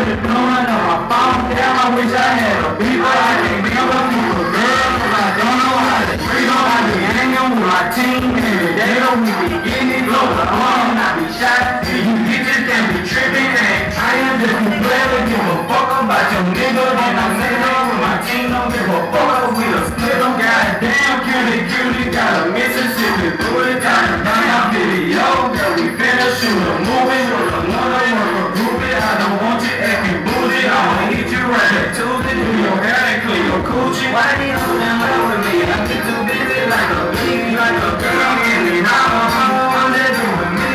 the doing on my phone. Damn, I wish I had a beeper. I can't give up to a girl, cause I don't know how to treat them. I be hanging with my team every day, though we be getting it over. I be shot, and you bitches can be tripping. And trying to be better, give a fuck about your nigga. And I'm sitting up with my team, don't give a fuck. We a split them, goddamn, cutie, got a Mississippi bullet, time to burn our video. That we finna shoot a movie with another murder groupie. I don't want you acting bougie, I wanna hit you right at Tuesday. Do your hair and clean your coochie. Why they all in love with me? I get too busy like a bee, like a girl, give me I'm there doing me.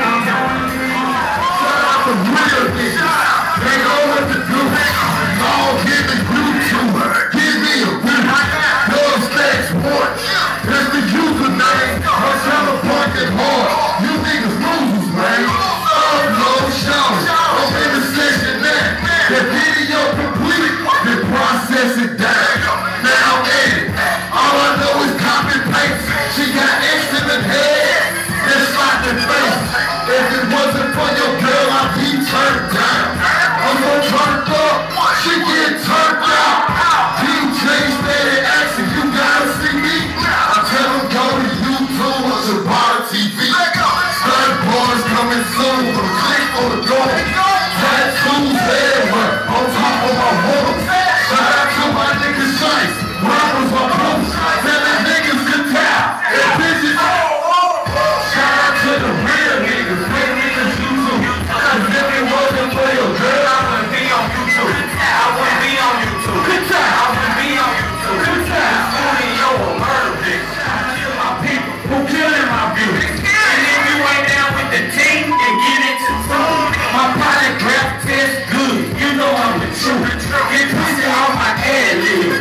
Shut up the real bitches. They know what to do. All give me glue to her. Give me a win. Love stacks watch. That's the username. Let's have a pocket hard. You niggas losers, man. No show. I'm in the session now. The video complete. Then process it down. Now edit. All I know is copy paste. She got excellent head. It's like the face. If it wasn't for your girl, I'd be turned down. I'm so turned up. She get turned out. DJ steady action. You gotta see me. I tell them go to YouTube or to Bar TV. Third boys coming soon. Click on the door. Tattoos everywhere. On top of my woman. Shout out to my niggas Shice. Rappers are close. Telling niggas to tap. And bitches. Shout out to the real niggas. Real niggas YouTube. Cause if it wasn't for your girl, I wouldn't be on YouTube. I wouldn't be on YouTube. Good time. I wouldn't be on YouTube. Good time. Studio a murder bitch. I kill my people. Who killing my views? And if you ain't down with the team, then get into tune. My polygraph test good. You know I'm the truth. Get pussy off my ad lib.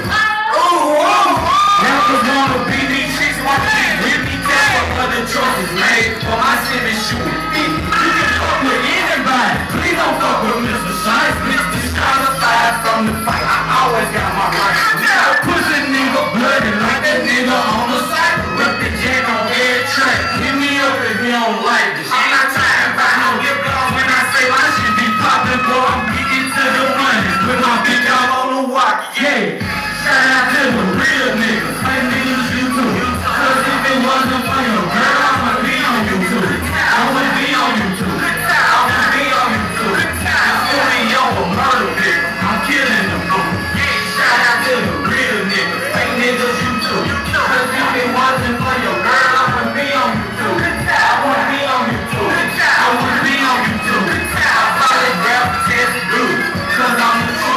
Rappers wanna be these chicks, wanna be with me. Tell what other choices made for my city shooting me. You can fuck with anybody. Please don't fuck with Mr. Shice. Bitch disqualified from the fight. I always got my right. Now pussy nigga bloody like that nigga on the side. Rip the jack on every track. Hit me up if you don't like this. I'm not talking about no lip gloss when I say my shit be poppin', boy. I'm getting to the money. Put my big dog on the walk, yeah. Shout out to the real niggas. Fake niggas you too. Cause if it wasn't for your girl, I wouldn't be on YouTube. I wouldn't be on YouTube. I wouldn't be on YouTube. The studio a murder bitch. I'm killing them fools. Shout out to the real niggas. Fake niggas you too. Cause if it wasn't for your girl, I wouldn't be on YouTube. I wouldn't be on YouTube. I wouldn't be on YouTube. I polygraph test good. Cause I'm the truth.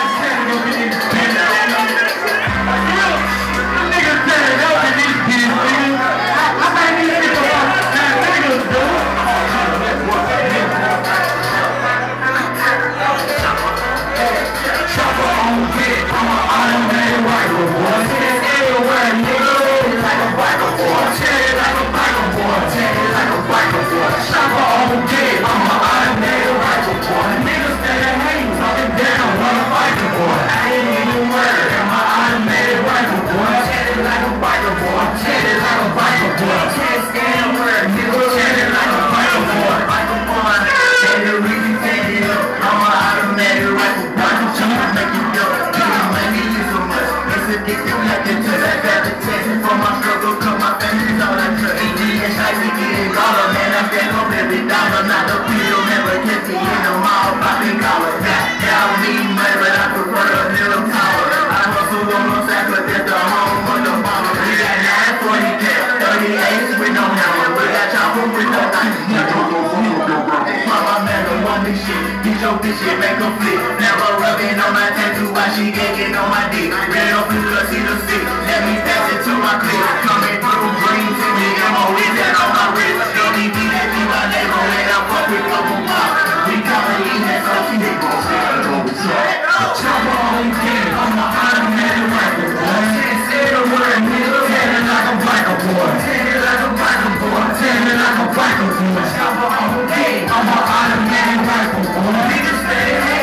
Shit make her flip. Never rubbing on my tattoo while she getting on my dick. Red up blue, see the stick. Let me pass it to my clip. Coming through green to me, MOE that on my wrist. Don't need me that be my neighbor when I fuck with Global Pop. We calling in that so she nigga. Chopper on the kid, I'm an automatic rifle boy. Say the word nigga, tell it like a biker boy. Tell it like a biker boy. Tell it like a biker boy. Chopper on the kid, I'm an automatic rifle boy. Niggas say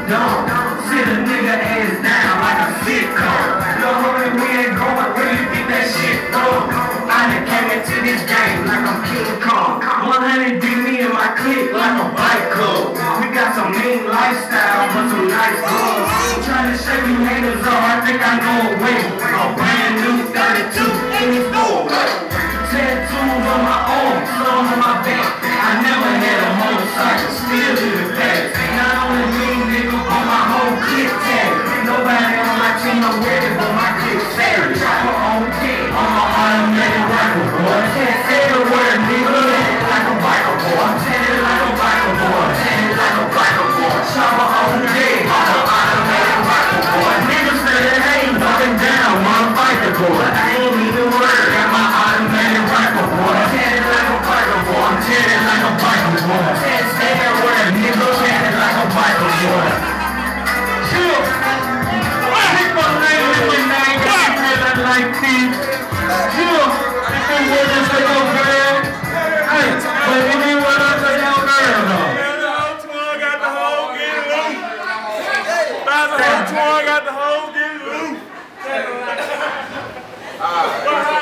dumb. Sit a nigga ass down like a sitcom. No homie, we ain't going where you get that shit from. I done came into this game like I'm King Kong. 100 beat me in my clique like a bike club. We got some mean lifestyle, but some nice girls. Trying to shake you haters off, I think I go away. A brand new 32 in this doorway. Tattoos on my arm, clothes on my back. I never had a motorcycle, still in the past. Not only me, nigga, on my whole clip tag. Nobody on my team know where it, but my clip savage. Chopper on kid, on my automatic rifle, boy. Can't say the word, nigga, like a biker, boy. I'm tatted like a biker, boy. Tatted like a biker, boy. Chopper on kid, on my automatic rifle, boy. Niggas say that I ain't fucking down, motherfucker, boy. I ain't even worried, got my automatic rifle, boy. Tatted like a biker, boy. I'm tatted like a biker, boy. Can't say that word, nigga, tatted like a biker, boy. Chill. Like this, chill. If you want to say your girl, hey, but if you want to say your girl, though. Twine got the hoe getting loose. Twine got the hoe getting loose.